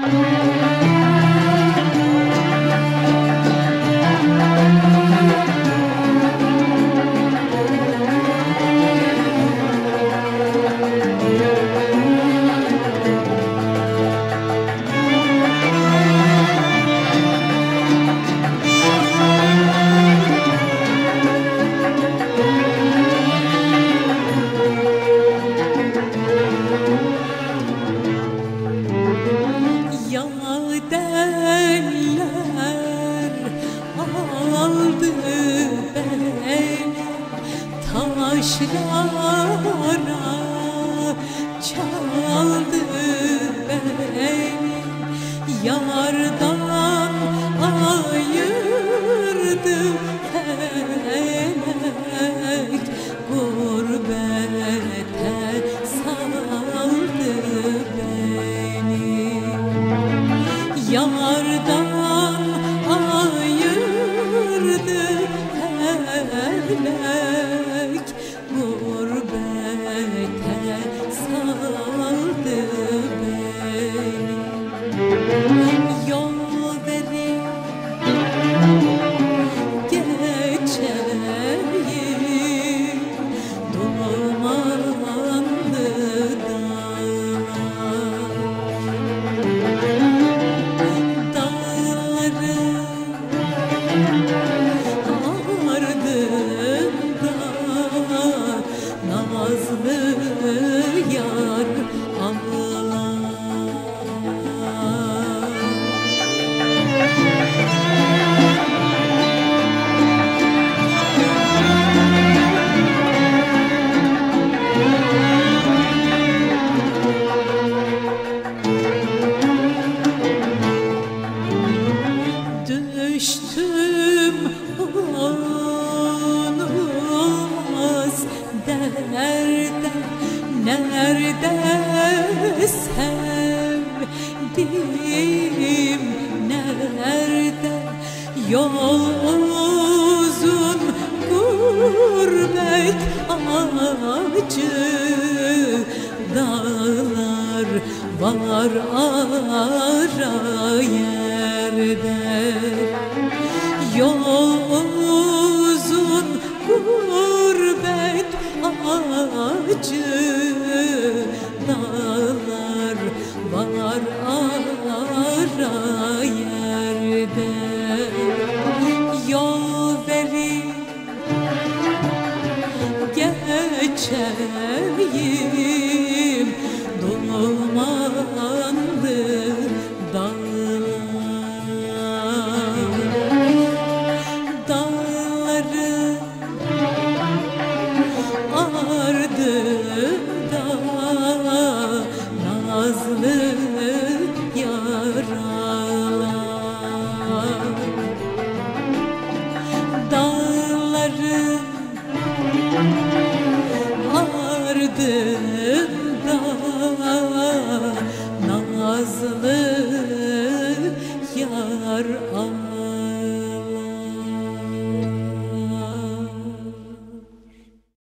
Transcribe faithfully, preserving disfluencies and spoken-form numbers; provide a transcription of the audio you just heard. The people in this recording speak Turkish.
Taşlara çaldı beni, yardan ayırdı felek, gurbete saldı beni. Yardan ayırdı felek, gurbete saldı beni. Yol verin geçeyim dumanlı dağlar, dağların ardında nazlı yar ağlar. Düştüm olmaz derde, nerede sevdiğim, nerede? Yol uzun, gurbet acı, dağlar var ara yerde. Yol uzun, gurbet acı, dağlar var ara yerde.